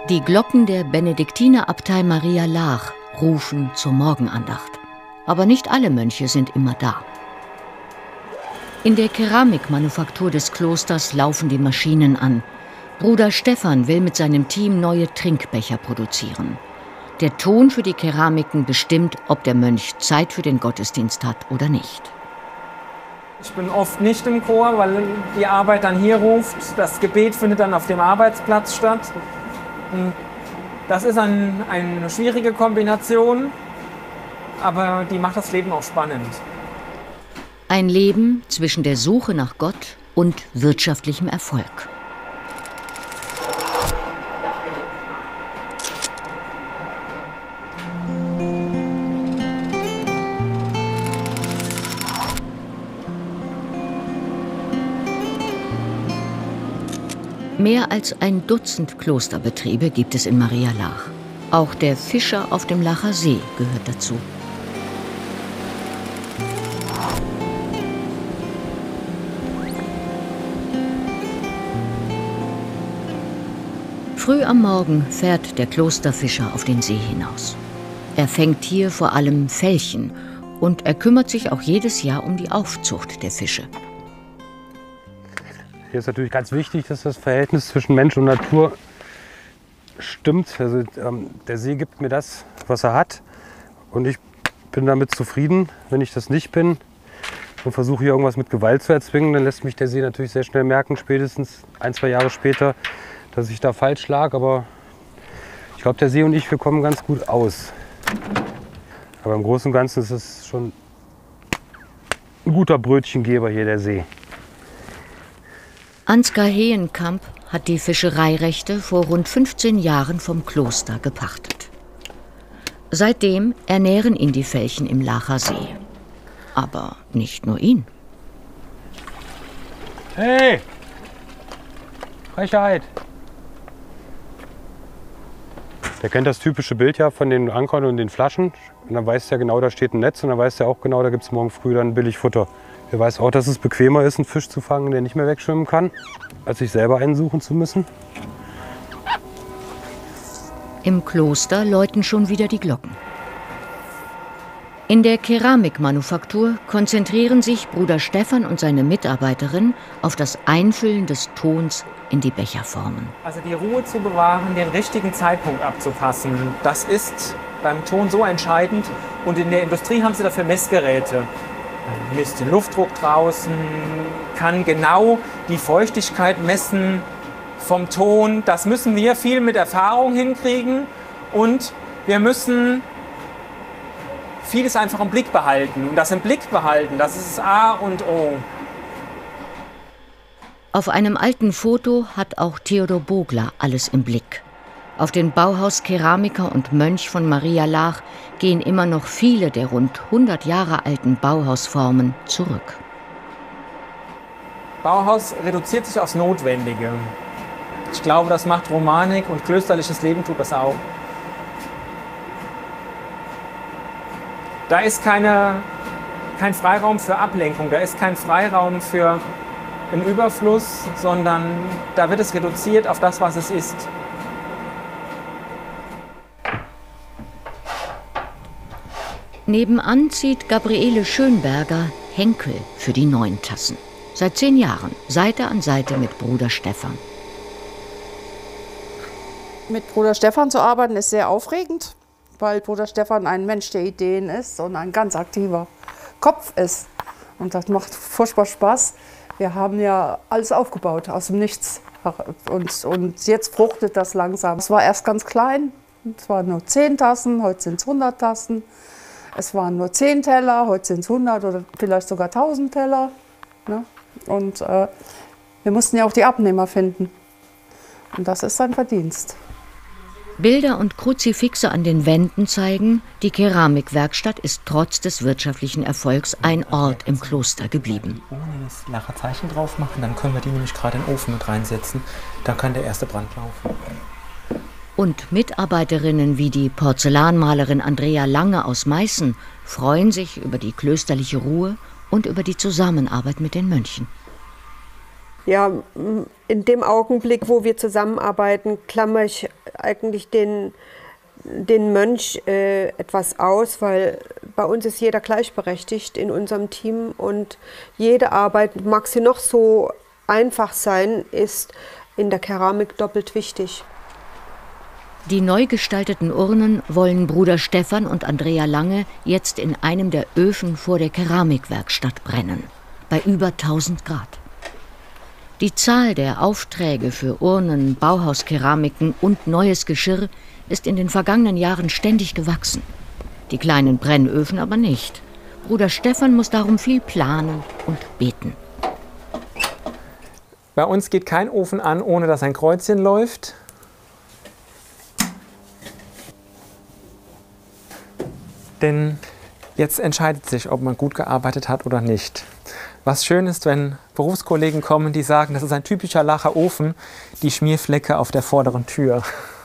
Die Glocken der Benediktinerabtei Maria Laach rufen zur Morgenandacht. Aber nicht alle Mönche sind immer da. In der Keramikmanufaktur des Klosters laufen die Maschinen an. Bruder Stephan will mit seinem Team neue Trinkbecher produzieren. Der Ton für die Keramiken bestimmt, ob der Mönch Zeit für den Gottesdienst hat oder nicht. Ich bin oft nicht im Chor, weil die Arbeit dann hier ruft. Das Gebet findet dann auf dem Arbeitsplatz statt. Das ist eine schwierige Kombination, aber die macht das Leben auch spannend. Ein Leben zwischen der Suche nach Gott und wirtschaftlichem Erfolg. Mehr als ein Dutzend Klosterbetriebe gibt es in Maria Laach. Auch der Fischer auf dem Laacher See gehört dazu. Früh am Morgen fährt der Klosterfischer auf den See hinaus. Er fängt hier vor allem Felchen und er kümmert sich auch jedes Jahr um die Aufzucht der Fische. Hier ist natürlich ganz wichtig, dass das Verhältnis zwischen Mensch und Natur stimmt. Also, der See gibt mir das, was er hat. Und ich bin damit zufrieden. Wenn ich das nicht bin und versuche hier irgendwas mit Gewalt zu erzwingen, dann lässt mich der See natürlich sehr schnell merken, spätestens 1, 2 Jahre später, dass ich da falsch lag. Aber ich glaube, der See und ich, wir kommen ganz gut aus. Aber im Großen und Ganzen ist es schon ein guter Brötchengeber hier, der See. Ansgar Heenkamp hat die Fischereirechte vor rund 15 Jahren vom Kloster gepachtet. Seitdem ernähren ihn die Felchen im Laacher See. Aber nicht nur ihn. Hey! Frechheit! Der kennt das typische Bild ja von den Ankern und den Flaschen. Und dann weiß der genau, da steht ein Netz. Und dann weiß der auch genau, da gibt es morgen früh dann billig Futter. Er weiß auch, dass es bequemer ist, einen Fisch zu fangen, der nicht mehr wegschwimmen kann, als sich selber einen suchen zu müssen. Im Kloster läuten schon wieder die Glocken. In der Keramikmanufaktur konzentrieren sich Bruder Stephan und seine Mitarbeiterin auf das Einfüllen des Tons in die Becherformen. Also die Ruhe zu bewahren, den richtigen Zeitpunkt abzupassen, das ist beim Ton so entscheidend. Und in der Industrie haben sie dafür Messgeräte. Misst den Luftdruck draußen, kann genau die Feuchtigkeit messen vom Ton. Das müssen wir viel mit Erfahrung hinkriegen und wir müssen vieles einfach im Blick behalten. Und das im Blick behalten, das ist das A und O. Auf einem alten Foto hat auch Theodor Bogler alles im Blick. Auf den Bauhaus-Keramiker und Mönch von Maria Laach gehen immer noch viele der rund 100 Jahre alten Bauhausformen zurück. Bauhaus reduziert sich aufs Notwendige. Ich glaube, das macht Romanik und klösterliches Leben tut das auch. Da ist kein Freiraum für Ablenkung, da ist kein Freiraum für einen Überfluss, sondern da wird es reduziert auf das, was es ist. Nebenan zieht Gabriele Schönberger Henkel für die 9 Tassen. Seit 10 Jahren, Seite an Seite mit Bruder Stephan. Mit Bruder Stephan zu arbeiten ist sehr aufregend, weil Bruder Stephan ein Mensch der Ideen ist und ein ganz aktiver Kopf ist. Und das macht furchtbar Spaß. Wir haben ja alles aufgebaut aus dem Nichts. Und jetzt fruchtet das langsam. Es war erst ganz klein, es waren nur 10 Tassen, heute sind es 100 Tassen. Es waren nur 10 Teller, heute sind es 100 oder vielleicht sogar 1000 Teller. Ne? Und wir mussten ja auch die Abnehmer finden. Und das ist sein Verdienst. Bilder und Kruzifixe an den Wänden zeigen, die Keramikwerkstatt ist trotz des wirtschaftlichen Erfolgs ein Ort im Kloster geblieben. Wenn wir das Laacher Zeichen drauf machen, dann können wir die nämlich gerade in den Ofen mit reinsetzen. Dann kann der erste Brand laufen. Und Mitarbeiterinnen wie die Porzellanmalerin Andrea Lange aus Meißen freuen sich über die klösterliche Ruhe und über die Zusammenarbeit mit den Mönchen. ja, in dem Augenblick, wo wir zusammenarbeiten, klammer ich eigentlich den Mönch etwas aus, weil bei uns ist jeder gleichberechtigt in unserem Team und jede Arbeit, mag sie noch so einfach sein, ist in der Keramik doppelt wichtig. Die neu gestalteten Urnen wollen Bruder Stefan und Andrea Lange jetzt in einem der Öfen vor der Keramikwerkstatt brennen, bei über 1000 Grad. Die Zahl der Aufträge für Urnen, Bauhauskeramiken und neues Geschirr ist in den vergangenen Jahren ständig gewachsen. Die kleinen Brennöfen aber nicht. Bruder Stefan muss darum viel planen und beten. Bei uns geht kein Ofen an, ohne dass ein Kreuzchen läuft. Denn jetzt entscheidet sich, ob man gut gearbeitet hat oder nicht. Was schön ist, wenn Berufskollegen kommen, die sagen, das ist ein typischer Lacher Ofen, die Schmierflecke auf der vorderen Tür.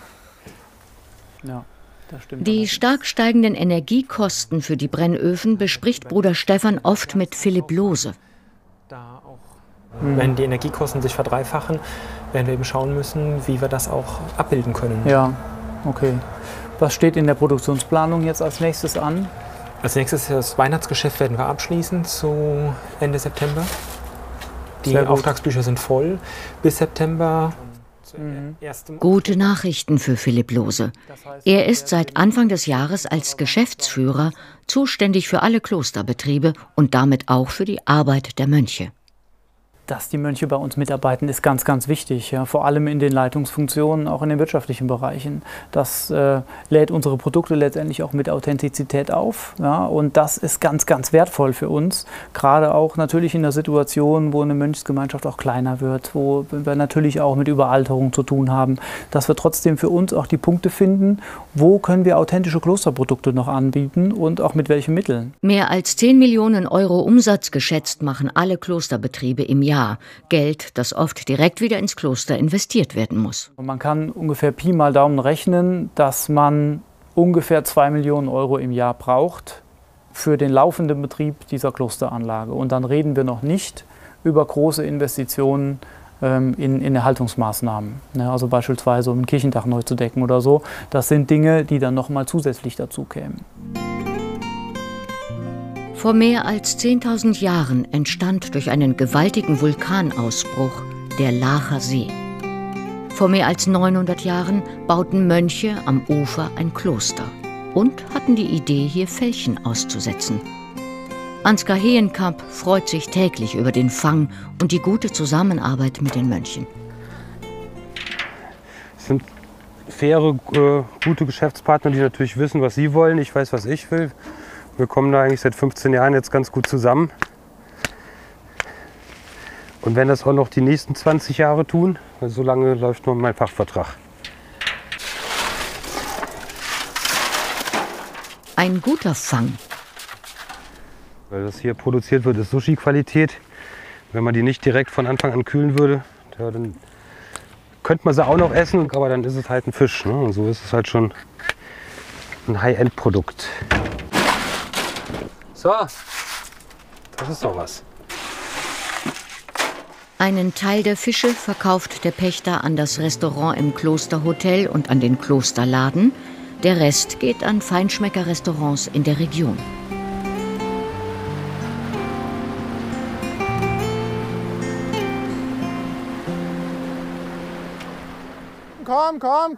Ja, das stimmt. Die stark steigenden Energiekosten für die Brennöfen bespricht Bruder Stefan oft mit Philipp Lohse. Da auch, wenn die Energiekosten sich verdreifachen, werden wir eben schauen müssen, wie wir das auch abbilden können. Ja, okay. Was steht in der Produktionsplanung jetzt als nächstes an? Als nächstes das Weihnachtsgeschäft werden wir abschließen zu Ende September. Die Auftragsbücher sind voll bis September. Gute Nachrichten für Philipp Lohse. Er ist seit Anfang des Jahres als Geschäftsführer zuständig für alle Klosterbetriebe und damit auch für die Arbeit der Mönche. Dass die Mönche bei uns mitarbeiten, ist ganz, ganz wichtig. Ja, vor allem in den Leitungsfunktionen, auch in den wirtschaftlichen Bereichen. Das lädt unsere Produkte letztendlich auch mit Authentizität auf. Ja, und das ist ganz, ganz wertvoll für uns. Gerade auch natürlich in der Situation, wo eine Mönchsgemeinschaft auch kleiner wird, wo wir natürlich auch mit Überalterung zu tun haben, dass wir trotzdem für uns auch die Punkte finden, wo können wir authentische Klosterprodukte noch anbieten und auch mit welchen Mitteln. Mehr als 10 Millionen Euro Umsatz geschätzt machen alle Klosterbetriebe im Jahr. Geld, das oft direkt wieder ins Kloster investiert werden muss. Man kann ungefähr Pi mal Daumen rechnen, dass man ungefähr 2 Millionen Euro im Jahr braucht für den laufenden Betrieb dieser Klosteranlage. Und dann reden wir noch nicht über große Investitionen in Erhaltungsmaßnahmen. Ja, also beispielsweise um ein Kirchendach neu zu decken oder so. Das sind Dinge, die dann noch mal zusätzlich dazu kämen. Vor mehr als 10.000 Jahren entstand durch einen gewaltigen Vulkanausbruch der Laacher See. Vor mehr als 900 Jahren bauten Mönche am Ufer ein Kloster und hatten die Idee, hier Felchen auszusetzen. Ansgar Hehenkamp freut sich täglich über den Fang und die gute Zusammenarbeit mit den Mönchen. Es sind faire, gute Geschäftspartner, die natürlich wissen, was sie wollen. Ich weiß, was ich will. Wir kommen da eigentlich seit 15 Jahren jetzt ganz gut zusammen. Und werden das auch noch die nächsten 20 Jahre tun, weil so lange läuft noch mein Fachvertrag. Ein guter Fang. Weil das hier produziert wird, ist Sushi-Qualität. Wenn man die nicht direkt von Anfang an kühlen würde, ja, dann könnte man sie auch noch essen, aber dann ist es halt ein Fisch. Ne? Und so ist es halt schon ein High-End-Produkt. So, das ist doch was. Einen Teil der Fische verkauft der Pächter an das Restaurant im Klosterhotel und an den Klosterladen. Der Rest geht an Feinschmecker-Restaurants in der Region. Komm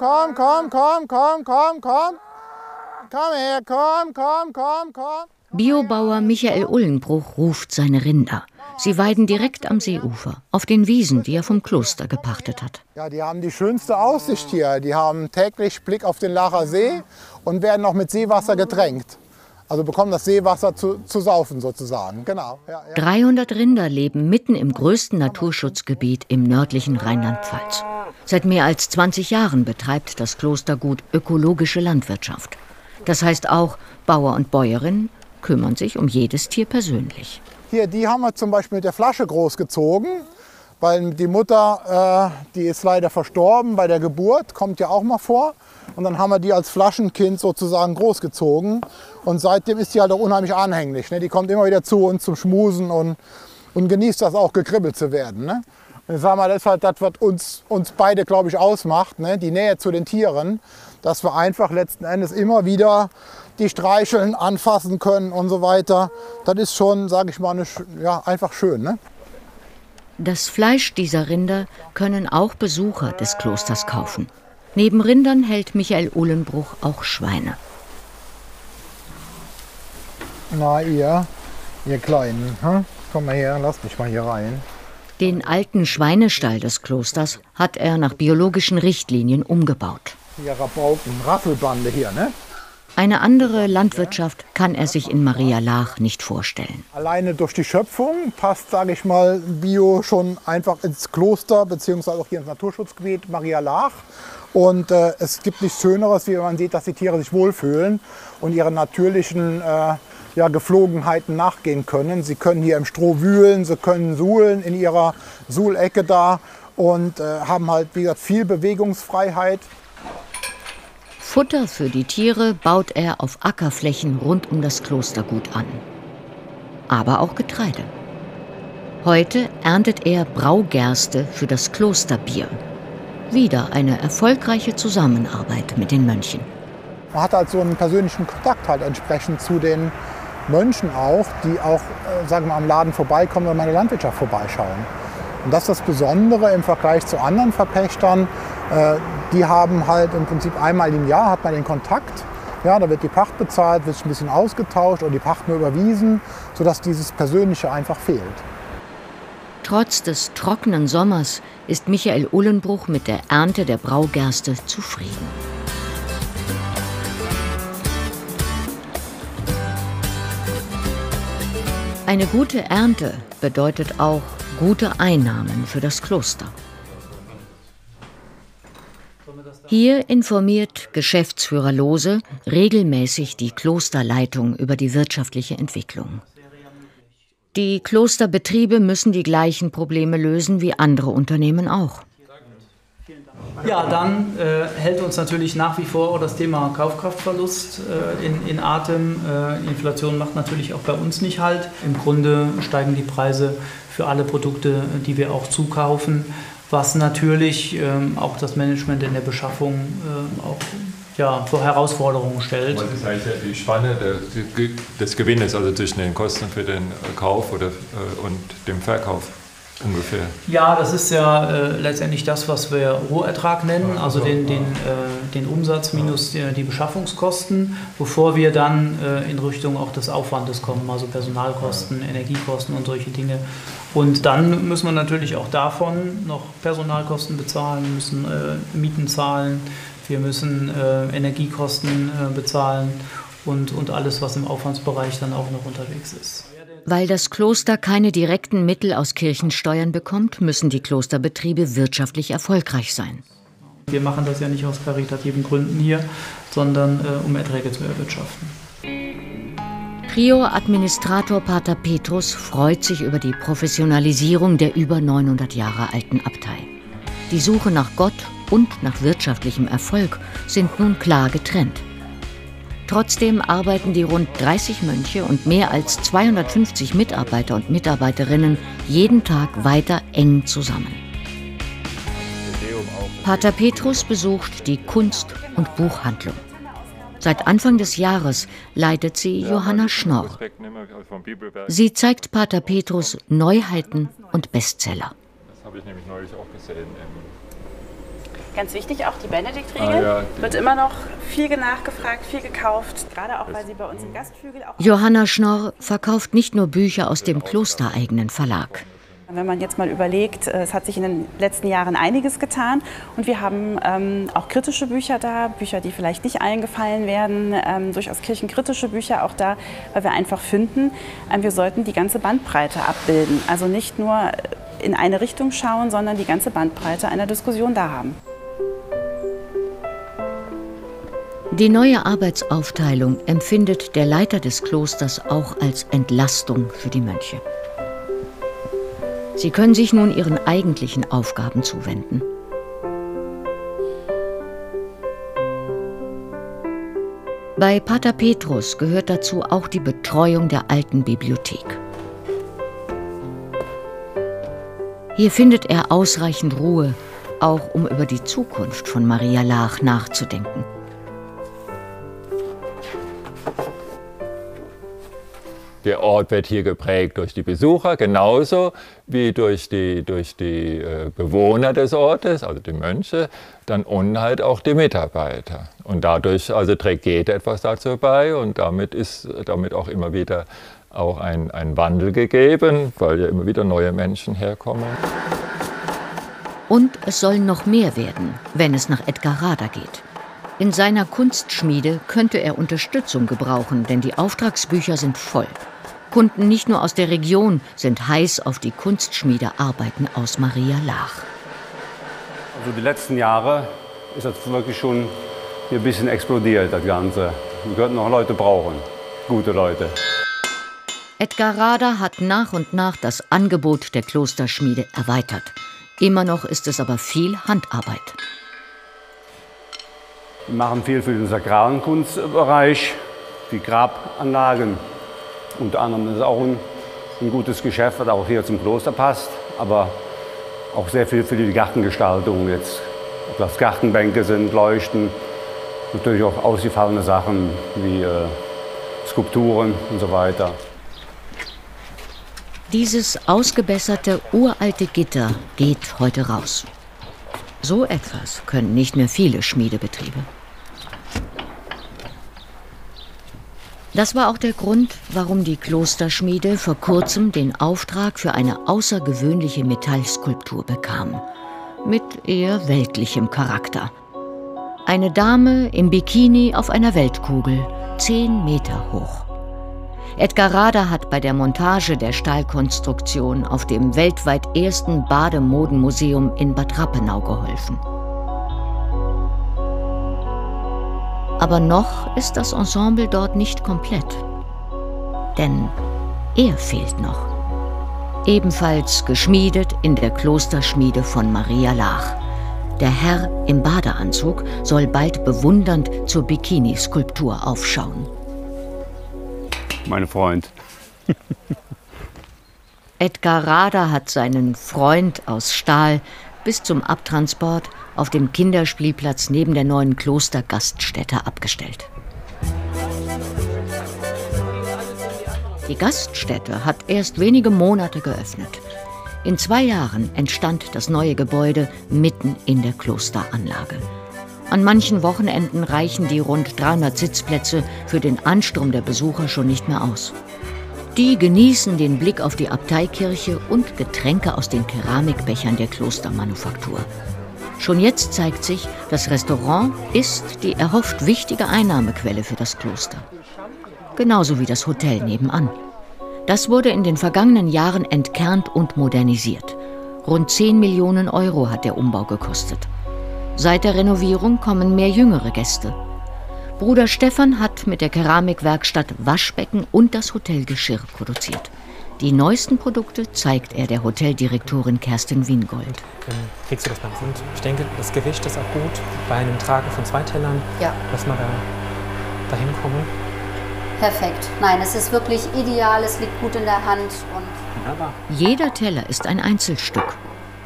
her, komm. Biobauer Michael Ullenbruch ruft seine Rinder. Sie weiden direkt am Seeufer, auf den Wiesen, die er vom Kloster gepachtet hat. Ja, die haben die schönste Aussicht hier. Die haben täglich Blick auf den Laacher See und werden noch mit Seewasser getränkt. Also bekommen das Seewasser zu saufen sozusagen. Genau. Ja. 300 Rinder leben mitten im größten Naturschutzgebiet im nördlichen Rheinland-Pfalz. Seit mehr als 20 Jahren betreibt das Klostergut ökologische Landwirtschaft. Das heißt auch, Bauer und Bäuerin kümmern sich um jedes Tier persönlich. Hier, die haben wir zum Beispiel mit der Flasche großgezogen, weil die Mutter, die ist leider verstorben bei der Geburt, kommt ja auch mal vor. Und dann haben wir die als Flaschenkind sozusagen großgezogen. Und seitdem ist die halt auch unheimlich anhänglich. Ne? Die kommt immer wieder zu uns zum Schmusen und genießt das auch, gekribbelt zu werden. Ne? Ich sag mal, das ist halt das, was uns beide, glaube ich, ausmacht, ne? Die Nähe zu den Tieren, dass wir einfach letzten Endes immer wieder die streicheln, anfassen können und so weiter. Das ist schon, sage ich mal, einfach schön. Ne? Das Fleisch dieser Rinder können auch Besucher des Klosters kaufen. Neben Rindern hält Michael Uhlenbruch auch Schweine. Na ihr Kleinen, komm mal her, lasst mich mal hier rein. Den alten Schweinestall des Klosters hat er nach biologischen Richtlinien umgebaut. Hier Rabauken, Rasselbande hier, ne? Eine andere Landwirtschaft kann er sich in Maria Laach nicht vorstellen. Alleine durch die Schöpfung passt, sage ich mal, Bio schon einfach ins Kloster beziehungsweise auch hier ins Naturschutzgebiet Maria Laach. Und es gibt nichts Schöneres, wie man sieht, dass die Tiere sich wohlfühlen und ihren natürlichen Geflogenheiten nachgehen können. Sie können hier im Stroh wühlen, sie können suhlen in ihrer Suhlecke da und haben halt, wie gesagt, viel Bewegungsfreiheit. Futter für die Tiere baut er auf Ackerflächen rund um das Klostergut an. Aber auch Getreide. Heute erntet er Braugerste für das Klosterbier. Wieder eine erfolgreiche Zusammenarbeit mit den Mönchen. Man hat halt so einen persönlichen Kontakt halt entsprechend zu den Mönchen auch, die auch, sagen wir, am Laden vorbeikommen und meine Landwirtschaft vorbeischauen. Und das ist das Besondere im Vergleich zu anderen Verpächtern. Die haben halt im Prinzip einmal im Jahr hat man den Kontakt. Ja, da wird die Pacht bezahlt, wird ein bisschen ausgetauscht oder die Pacht nur überwiesen, sodass dieses Persönliche einfach fehlt. Trotz des trockenen Sommers ist Michael Uhlenbruch mit der Ernte der Braugerste zufrieden. Eine gute Ernte bedeutet auch gute Einnahmen für das Kloster. Hier informiert Geschäftsführer Lohse regelmäßig die Klosterleitung über die wirtschaftliche Entwicklung. Die Klosterbetriebe müssen die gleichen Probleme lösen wie andere Unternehmen auch. Ja, dann hält uns natürlich nach wie vor das Thema Kaufkraftverlust in Atem. Inflation macht natürlich auch bei uns nicht Halt. Im Grunde steigen die Preise für alle Produkte, die wir auch zukaufen, was natürlich auch das Management in der Beschaffung auch vor Herausforderungen stellt. Was ist eigentlich die Spanne des Gewinnes, also zwischen den Kosten für den Kauf und dem Verkauf ungefähr? Ja, das ist ja letztendlich das, was wir Rohertrag nennen, also den Umsatz minus die Beschaffungskosten, bevor wir dann in Richtung auch des Aufwandes kommen, also Personalkosten, Energiekosten und solche Dinge. Und dann müssen wir natürlich auch davon noch Personalkosten bezahlen, wir müssen Mieten zahlen, wir müssen Energiekosten bezahlen und alles, was im Aufwandsbereich dann auch noch unterwegs ist. Weil das Kloster keine direkten Mittel aus Kirchensteuern bekommt, müssen die Klosterbetriebe wirtschaftlich erfolgreich sein. Wir machen das ja nicht aus karitativen Gründen hier, sondern um Erträge zu erwirtschaften. Prior-Administrator Pater Petrus freut sich über die Professionalisierung der über 900 Jahre alten Abtei. Die Suche nach Gott und nach wirtschaftlichem Erfolg sind nun klar getrennt. Trotzdem arbeiten die rund 30 Mönche und mehr als 250 Mitarbeiter und Mitarbeiterinnen jeden Tag weiter eng zusammen. Pater Petrus besucht die Kunst- und Buchhandlung. Seit Anfang des Jahres leitet sie Johanna Schnorr. Sie zeigt Pater Petrus Neuheiten und Bestseller. Das habe ich nämlich neulich auch gesehen. Ganz wichtig, auch die Benediktriegel wird immer noch viel nachgefragt, viel gekauft, gerade auch, weil sie bei uns im Gastflügel auch... Johanna Schnorr verkauft nicht nur Bücher aus dem klostereigenen Verlag. Wenn man jetzt mal überlegt, es hat sich in den letzten Jahren einiges getan und wir haben auch kritische Bücher da, Bücher, die vielleicht nicht allen gefallen werden, durchaus kirchenkritische Bücher auch da, weil wir einfach finden, wir sollten die ganze Bandbreite abbilden. Also nicht nur in eine Richtung schauen, sondern die ganze Bandbreite einer Diskussion da haben. Die neue Arbeitsaufteilung empfindet der Leiter des Klosters auch als Entlastung für die Mönche. Sie können sich nun ihren eigentlichen Aufgaben zuwenden. Bei Pater Petrus gehört dazu auch die Betreuung der alten Bibliothek. Hier findet er ausreichend Ruhe, auch um über die Zukunft von Maria Laach nachzudenken. Der Ort wird hier geprägt durch die Besucher, genauso wie durch die Bewohner des Ortes, also die Mönche, dann und halt auch die Mitarbeiter. Und dadurch also trägt jeder etwas dazu bei und damit ist auch immer wieder auch ein Wandel gegeben, weil ja immer wieder neue Menschen herkommen. Und es soll noch mehr werden, wenn es nach Edgar Rader geht. In seiner Kunstschmiede könnte er Unterstützung gebrauchen, denn die Auftragsbücher sind voll. Kunden nicht nur aus der Region sind heiß auf die Kunstschmiedearbeiten aus Maria Laach. Also die letzten Jahre ist das wirklich schon hier ein bisschen explodiert, das Ganze. Wir könnten noch Leute brauchen, gute Leute. Edgar Rader hat nach und nach das Angebot der Klosterschmiede erweitert. Immer noch ist es aber viel Handarbeit. Wir machen viel für den sakralen Kunstbereich, die Grabanlagen. Unter anderem ist es auch ein gutes Geschäft, was auch hier zum Kloster passt, aber auch sehr viel für die Gartengestaltung jetzt. Ob das Gartenbänke sind, Leuchten, natürlich auch ausgefallene Sachen wie Skulpturen und so weiter. Dieses ausgebesserte, uralte Gitter geht heute raus. So etwas können nicht mehr viele Schmiedebetriebe. Das war auch der Grund, warum die Klosterschmiede vor kurzem den Auftrag für eine außergewöhnliche Metallskulptur bekam. Mit eher weltlichem Charakter. Eine Dame im Bikini auf einer Weltkugel, 10 Meter hoch. Edgar Rader hat bei der Montage der Stahlkonstruktion auf dem weltweit ersten Bademodenmuseum in Bad Rappenau geholfen. Aber noch ist das Ensemble dort nicht komplett. Denn er fehlt noch. Ebenfalls geschmiedet in der Klosterschmiede von Maria Laach. Der Herr im Badeanzug soll bald bewundernd zur Bikini-Skulptur aufschauen. Mein Freund. Edgar Rader hat seinen Freund aus Stahl bis zum Abtransport auf dem Kinderspielplatz neben der neuen Klostergaststätte abgestellt. Die Gaststätte hat erst wenige Monate geöffnet. In 2 Jahren entstand das neue Gebäude mitten in der Klosteranlage. An manchen Wochenenden reichen die rund 300 Sitzplätze für den Ansturm der Besucher schon nicht mehr aus. Die genießen den Blick auf die Abteikirche und Getränke aus den Keramikbechern der Klostermanufaktur. Schon jetzt zeigt sich, das Restaurant ist die erhofft wichtige Einnahmequelle für das Kloster. Genauso wie das Hotel nebenan. Das wurde in den vergangenen Jahren entkernt und modernisiert. Rund 10 Millionen Euro hat der Umbau gekostet. Seit der Renovierung kommen mehr jüngere Gäste. Bruder Stefan hat mit der Keramikwerkstatt Waschbecken und das Hotelgeschirr produziert. Die neuesten Produkte zeigt er der Hoteldirektorin Kerstin Wiengold. Kriegst du das beim Sund? Ich denke, das Gewicht ist auch gut bei einem Tragen von 2 Tellern, ja, dass wir dahin kommen. Perfekt. Nein, es ist wirklich ideal, es liegt gut in der Hand. Und Wunderbar. Jeder Teller ist ein Einzelstück.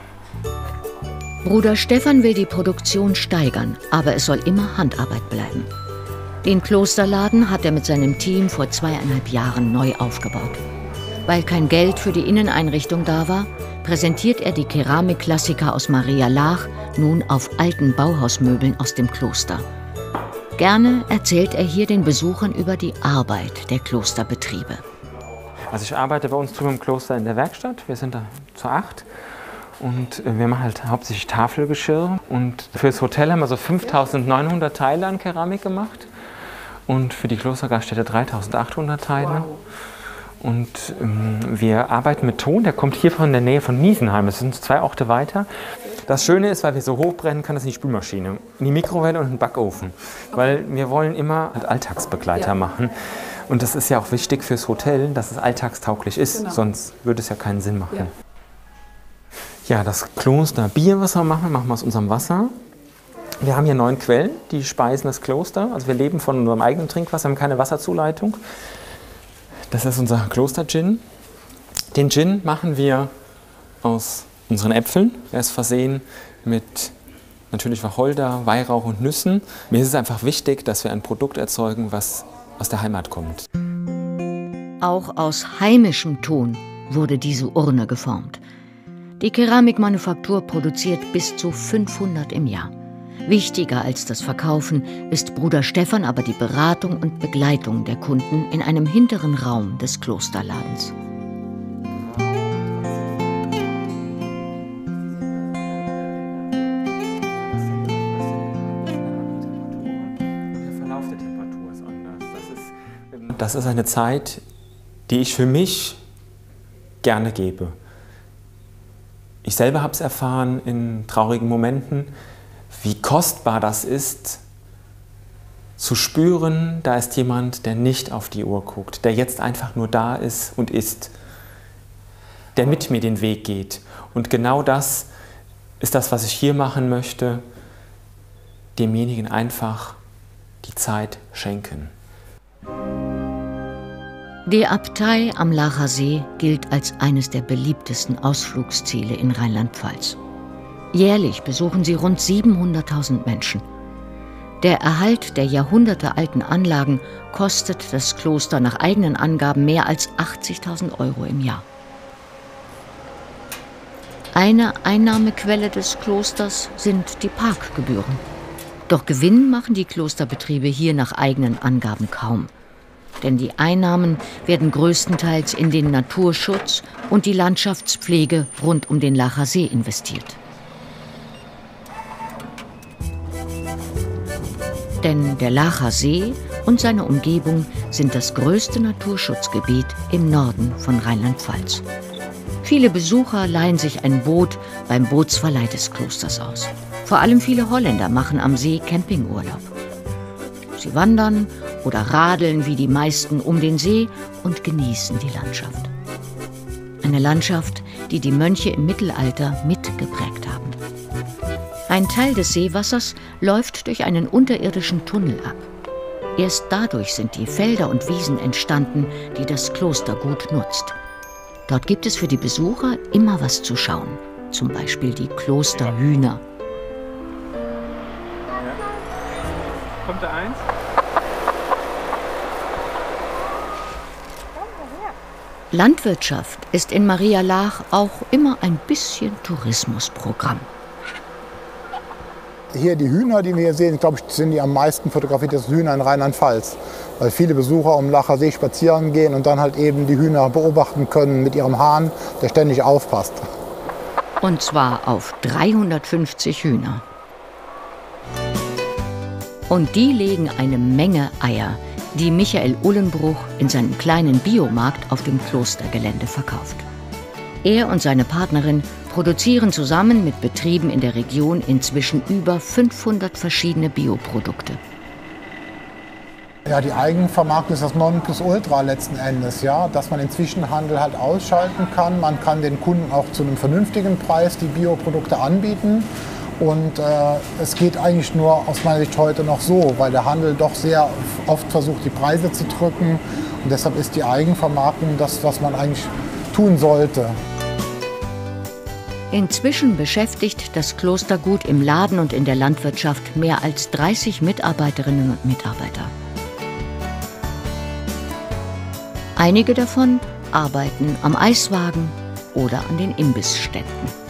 Bruder Stefan will die Produktion steigern, aber es soll immer Handarbeit bleiben. Den Klosterladen hat er mit seinem Team vor 2,5 Jahren neu aufgebaut. Weil kein Geld für die Inneneinrichtung da war, präsentiert er die Keramikklassiker aus Maria Laach nun auf alten Bauhausmöbeln aus dem Kloster. Gerne erzählt er hier den Besuchern über die Arbeit der Klosterbetriebe. Also ich arbeite bei uns drüben im Kloster in der Werkstatt. Wir sind da zu 8. Und wir machen halt hauptsächlich Tafelgeschirr. Und fürs Hotel haben wir so 5.900 Teile an Keramik gemacht. Und für die Klostergaststätte 3.800 Teile. Wow. Und wir arbeiten mit Ton, der kommt hier von der Nähe von Niesenheim. Das sind 2 Orte weiter. Das Schöne ist, weil wir so hoch brennen, kann das in die Spülmaschine, in die Mikrowelle und in den Backofen. Weil wir wollen immer Alltagsbegleiter machen. Und das ist ja auch wichtig fürs Hotel, dass es alltagstauglich ist. Genau. Sonst würde es ja keinen Sinn machen. Ja, das Klosterbier, was wir machen wir aus unserem Wasser. Wir haben hier 9 Quellen, die speisen das Kloster. Also wir leben von unserem eigenen Trinkwasser, haben keine Wasserzuleitung. Das ist unser Kloster-Gin. Den Gin machen wir aus unseren Äpfeln. Er ist versehen mit natürlich Wacholder, Weihrauch und Nüssen. Mir ist es einfach wichtig, dass wir ein Produkt erzeugen, was aus der Heimat kommt. Auch aus heimischem Ton wurde diese Urne geformt. Die Keramikmanufaktur produziert bis zu 500 im Jahr. Wichtiger als das Verkaufen ist Bruder Stephan aber die Beratung und Begleitung der Kunden in einem hinteren Raum des Klosterladens. Das ist eine Zeit, die ich für mich gerne gebe. Ich selber habe es erfahren in traurigen Momenten, wie kostbar das ist, zu spüren, da ist jemand, der nicht auf die Uhr guckt, der jetzt einfach nur da ist und ist, der mit mir den Weg geht. Und genau das ist das, was ich hier machen möchte, demjenigen einfach die Zeit schenken. Die Abtei am Laacher See gilt als eines der beliebtesten Ausflugsziele in Rheinland-Pfalz. Jährlich besuchen sie rund 700.000 Menschen. Der Erhalt der jahrhundertealten Anlagen kostet das Kloster nach eigenen Angaben mehr als 80.000 € im Jahr. Eine Einnahmequelle des Klosters sind die Parkgebühren. Doch Gewinn machen die Klosterbetriebe hier nach eigenen Angaben kaum. Denn die Einnahmen werden größtenteils in den Naturschutz und die Landschaftspflege rund um den Laacher See investiert. Denn der Laacher See und seine Umgebung sind das größte Naturschutzgebiet im Norden von Rheinland-Pfalz. Viele Besucher leihen sich ein Boot beim Bootsverleih des Klosters aus. Vor allem viele Holländer machen am See Campingurlaub. Sie wandern oder radeln wie die meisten um den See und genießen die Landschaft. Eine Landschaft, die die Mönche im Mittelalter mitgeprägt haben. Ein Teil des Seewassers läuft durch einen unterirdischen Tunnel ab. Erst dadurch sind die Felder und Wiesen entstanden, die das Klostergut nutzt. Dort gibt es für die Besucher immer was zu schauen, zum Beispiel die Klosterhühner. Kommt da eins? Landwirtschaft ist in Maria Laach auch immer ein bisschen Tourismusprogramm. Hier die Hühner, die wir hier sehen, glaube ich, sind die am meisten fotografierten Hühner in Rheinland-Pfalz. Weil viele Besucher um Laacher See spazieren gehen und dann halt eben die Hühner beobachten können mit ihrem Hahn, der ständig aufpasst. Und zwar auf 350 Hühner. Und die legen eine Menge Eier, die Michael Ullenbruch in seinem kleinen Biomarkt auf dem Klostergelände verkauft. Er und seine Partnerin produzieren zusammen mit Betrieben in der Region inzwischen über 500 verschiedene Bioprodukte. Ja, die Eigenvermarktung ist das Nonplusultra letzten Endes, ja, dass man den Zwischenhandel halt ausschalten kann. Man kann den Kunden auch zu einem vernünftigen Preis die Bioprodukte anbieten. Und es geht eigentlich nur aus meiner Sicht heute noch so, weil der Handel doch sehr oft versucht, die Preise zu drücken. Und deshalb ist die Eigenvermarktung das, was man eigentlich tun sollte. Inzwischen beschäftigt das Klostergut im Laden und in der Landwirtschaft mehr als 30 Mitarbeiterinnen und Mitarbeiter. Einige davon arbeiten am Eiswagen oder an den Imbissständen.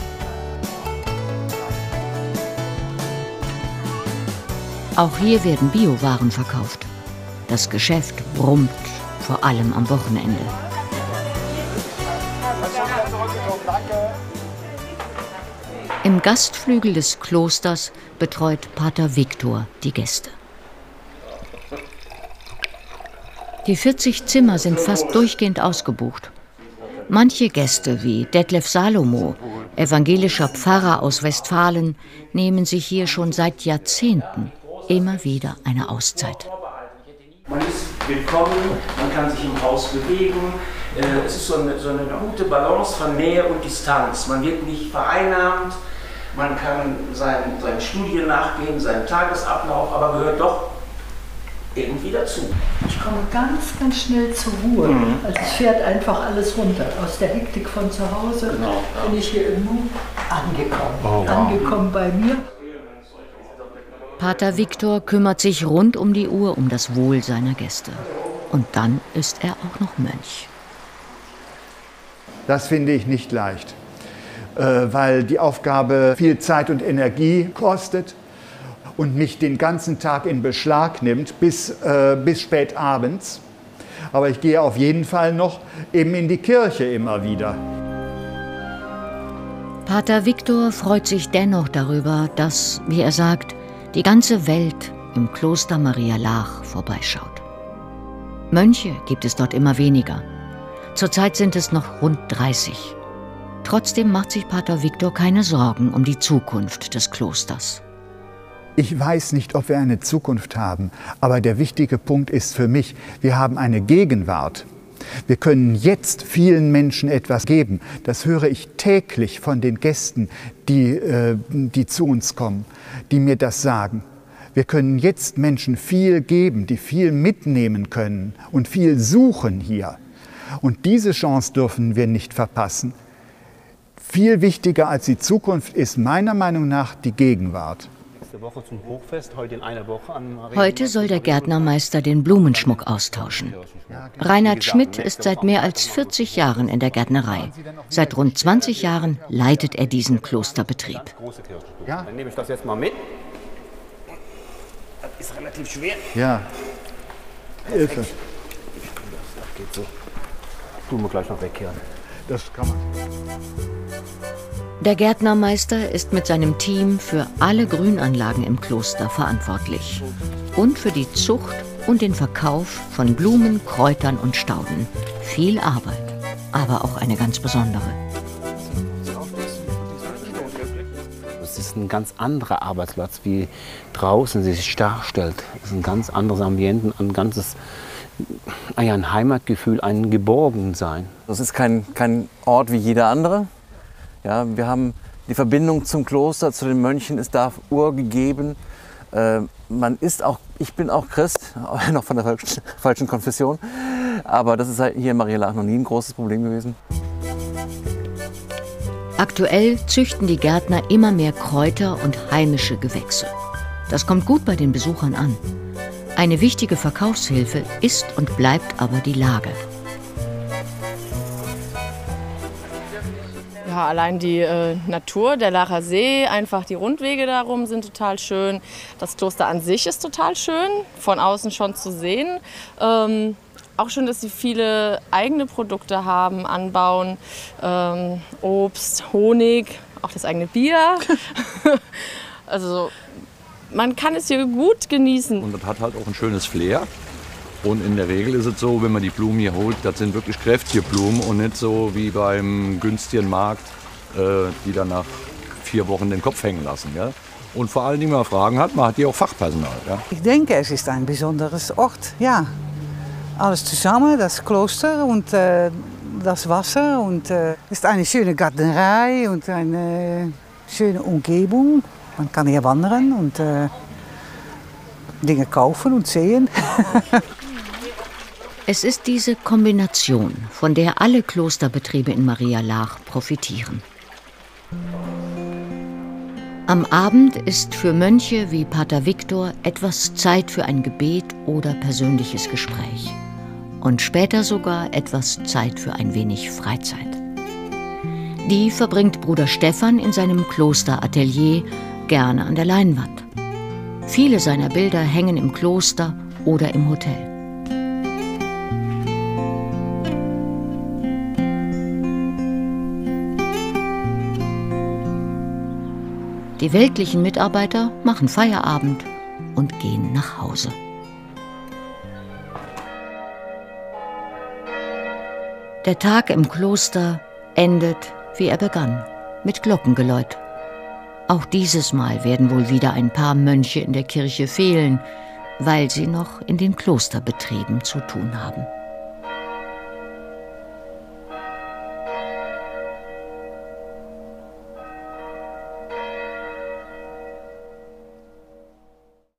Auch hier werden Biowaren verkauft. Das Geschäft brummt, vor allem am Wochenende. Im Gastflügel des Klosters betreut Pater Viktor die Gäste. Die 40 Zimmer sind fast durchgehend ausgebucht. Manche Gäste, wie Detlef Salomo, evangelischer Pfarrer aus Westfalen, nehmen sich hier schon seit Jahrzehnten immer wieder eine Auszeit. Man ist willkommen, man kann sich im Haus bewegen. Es ist so eine gute Balance von Nähe und Distanz. Man wird nicht vereinnahmt, man kann seinen Studien nachgehen, seinen Tagesablauf, aber gehört doch irgendwie dazu. Ich komme ganz, ganz schnell zur Ruhe. Also es fährt einfach alles runter. Aus der Hektik von zu Hause bin ich hier irgendwo angekommen. Angekommen bei mir. Pater Viktor kümmert sich rund um die Uhr um das Wohl seiner Gäste. Und dann ist er auch noch Mönch. Das finde ich nicht leicht, weil die Aufgabe viel Zeit und Energie kostet und mich den ganzen Tag in Beschlag nimmt, bis spät abends. Aber ich gehe auf jeden Fall noch eben in die Kirche immer wieder. Pater Viktor freut sich dennoch darüber, dass, wie er sagt, die ganze Welt im Kloster Maria Laach vorbeischaut. Mönche gibt es dort immer weniger. Zurzeit sind es noch rund 30. Trotzdem macht sich Pater Viktor keine Sorgen um die Zukunft des Klosters. Ich weiß nicht, ob wir eine Zukunft haben, aber der wichtige Punkt ist für mich, wir haben eine Gegenwart. Wir können jetzt vielen Menschen etwas geben. Das höre ich täglich von den Gästen, die zu uns kommen, die mir das sagen. Wir können jetzt Menschen viel geben, die viel mitnehmen können und viel suchen hier. Und diese Chance dürfen wir nicht verpassen. Viel wichtiger als die Zukunft ist meiner Meinung nach die Gegenwart. Heute soll der Gärtnermeister den Blumenschmuck austauschen. Reinhard Schmidt ist seit mehr als 40 Jahren in der Gärtnerei. Seit rund 20 Jahren leitet er diesen Klosterbetrieb. Ja. Dann nehme ich das jetzt mal mit. Das ist relativ schwer. Ja. Hilfe. Das geht so. Tun wir gleich noch wegkehren. Das kann man. Der Gärtnermeister ist mit seinem Team für alle Grünanlagen im Kloster verantwortlich. Und für die Zucht und den Verkauf von Blumen, Kräutern und Stauden. Viel Arbeit, aber auch eine ganz besondere. Es ist ein ganz anderer Arbeitsplatz, wie draußen sich darstellt. Es ist ein ganz anderes Ambiente, ein Heimatgefühl, ein Geborgensein. Das ist kein Ort wie jeder andere. Ja, wir haben die Verbindung zum Kloster, zu den Mönchen ist da urgegeben. Ich bin auch Christ, noch von der falschen Konfession. Aber das ist halt hier in Maria Laach noch nie ein großes Problem gewesen. Aktuell züchten die Gärtner immer mehr Kräuter und heimische Gewächse. Das kommt gut bei den Besuchern an. Eine wichtige Verkaufshilfe ist und bleibt aber die Lage. Ja, allein die Natur, der Laacher See, einfach die Rundwege darum sind total schön. Das Kloster an sich ist total schön, von außen schon zu sehen. Auch schön, dass sie viele eigene Produkte haben, anbauen. Obst, Honig, auch das eigene Bier. Also man kann es hier gut genießen. Und das hat halt auch ein schönes Flair. Und in der Regel ist es so, wenn man die Blumen hier holt, das sind wirklich kräftige Blumen und nicht so wie beim günstigen Markt, die dann nach 4 Wochen den Kopf hängen lassen. Ja? Und vor allem, wenn man Fragen hat, man hat hier auch Fachpersonal. Ja? Ich denke, es ist ein besonderes Ort, ja. Alles zusammen, das Kloster und das Wasser und es ist eine schöne Gärtnerei und eine schöne Umgebung. Man kann hier wandern und Dinge kaufen und sehen. Es ist diese Kombination, von der alle Klosterbetriebe in Maria Laach profitieren. Am Abend ist für Mönche wie Pater Viktor etwas Zeit für ein Gebet oder persönliches Gespräch. Und später sogar etwas Zeit für ein wenig Freizeit. Die verbringt Bruder Stefan in seinem Klosteratelier gerne an der Leinwand. Viele seiner Bilder hängen im Kloster oder im Hotel. Die weltlichen Mitarbeiter machen Feierabend und gehen nach Hause. Der Tag im Kloster endet, wie er begann, mit Glockengeläut. Auch dieses Mal werden wohl wieder ein paar Mönche in der Kirche fehlen, weil sie noch in den Klosterbetrieben zu tun haben.